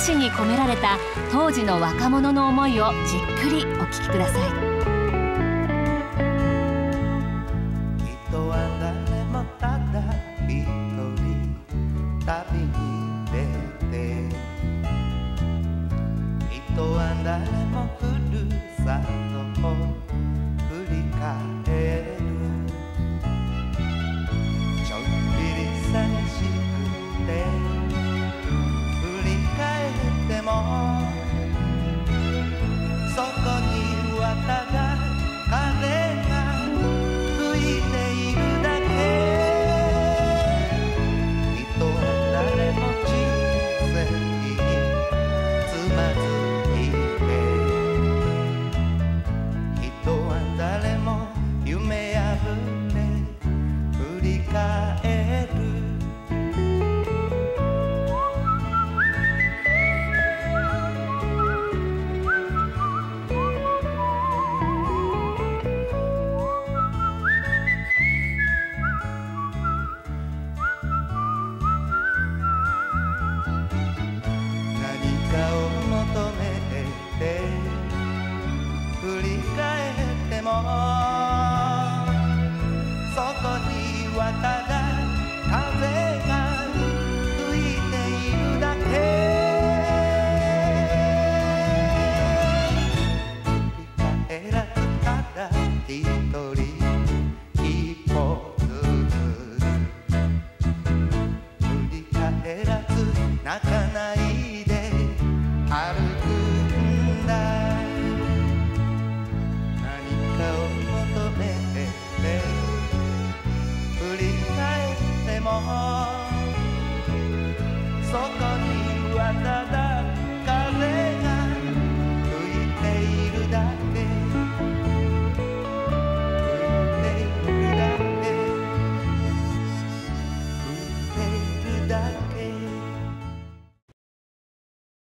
詞に込められた当時の若者の思いをじっくりお聞きください。 人は誰もただ一人旅に出て、人は誰もふるさとを振り返る。ちょっぴり寂しくて振り返っても、そこにはただ風が吹いているだけ。人は誰も人生につまずいて、人は誰も夢破れ振り返る。何かを求めて振り返っても、そこにはただ風が吹いているだけ。振り返らずただ一人一歩ずつ、振り返らず泣かないで歩くんだ。何かを求めて振り返っても、そこにはただ風が吹いているだけ。吹いているだけ。吹いているだけ。